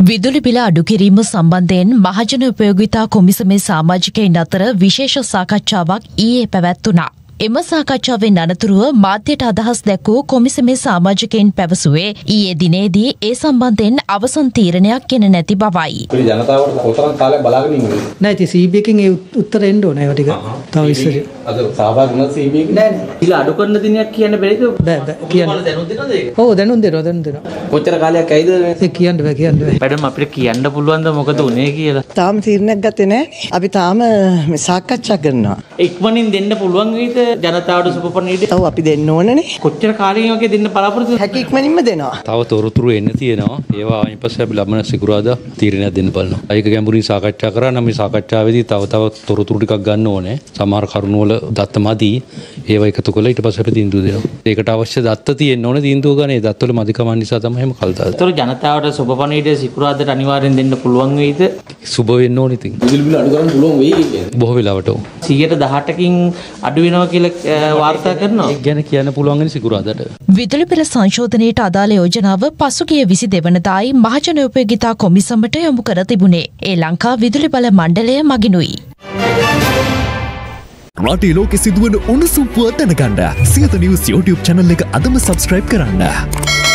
විදුලි බිල අඩු කිරීම සම්බන්ධයෙන් මහජන උපයෝගිතා කොමිසමේ සමාජිකයින් අතර විශේෂ සාකච්ඡාවක් ඊයේ පැවැත්වුණා. එම සාකච්ඡාවෙන් අනතුරුව මාධ්‍යට අදහස් දැක්වූ කොමිසමේ සමාජිකයින් පැවසුවේ ඊයේ දිනේදී ඒ සම්බන්ධයෙන් අවසන් තීරණයක් ගෙන නැති බවයි. ජනතාවට කොතරම් කාලයක් බලාගෙන ඉන්නේ? නෑ ඉතින් CB එකෙන් ඒ උත්තර එන්න ඕනේ ඒවා ටික. තව ඉස්සර. අද සහභාගී වුණා CB එක? නෑ නෑ. ඉල අඩු කරන දිනයක් කියන්න බැරිද? බෑ කියන්න. දැනුම් දෙනවද ඒක? ඔව් දැනුම් දෙනවා. කොච්චර කාලයක් ඇයිද මේ? කියන්න බෑ. මැඩම් අපිට කියන්න පුළුවන් ද මොකද උනේ කියලා? තාම තීරණයක් ගත්තේ නෑනේ. අපි තාම මේ සාකච්ඡා කරනවා. ඉක්මනින් දෙන්න පුළුවන් වේද ජනතාවට සුපපණීඩේ? ඔව් අපි දෙන්න ඕනනේ. කොච්චර කාලෙකින් වගේ දෙන්න බලාපොරොත්තු වෙනවද? හැකි ඉක්මනින්ම දෙනවා. තව තොරතුරු එන්න තියෙනවා. ඒවා ඊට පස්සේ අපි ලබන සිකුරාදා තීරණයක් දෙන්න බලනවා. ඒක ගැඹුරින් සාකච්ඡා කරා නම් මේ සාකච්ඡාවේදී තව තොරතුරු ටිකක් ගන්න ඕනේ. සමහර කරුණු වල දත්තමදි ඒවා එකතු කරලා ඊට පස්සේ අපි තීන්දුව දෙනවා. ඒකට අවශ්‍ය දත්ත තියෙන්න ඕනේ තීන්දුව ගන්න. ඒ දත්ත වල මදිකම නිසා තමයි එහෙම කල් දාන්නේ. ඒතර ජනතාවට සුපපණීඩේ සිකුරාදාට අනිවාර්යෙන් දෙන්න පුළුවන් වෙයිද? සුබ වෙන්න ඕනේ ඉතින්. විදුලි බිල අඩු කරන්න පුළුවන් වෙයි කියන්නේ. බොහෝ වෙලාවට ඔව්. 118කින් අඩු වෙනවා කියලා වාර්තා කරනවා. ඒක ගැන කියන්න පුළුවන් වෙන සිකුරාදාට. විදුලි බිල සංශෝධනයට අදාළ යෝජනාව පසුගිය 22 වෙනිදායි මහජන උපයෝගිතා කොමිසමට යොමු කර තිබුණේ. ඒ ලංකා විදුලි බල මණ්ඩලය මගිනුයි. රටේ ලෝකෙ සිදුවන උණුසුම් පුවත් දැනගන්න සියත නිවුස් YouTube channel එක අදම subscribe කරන්න.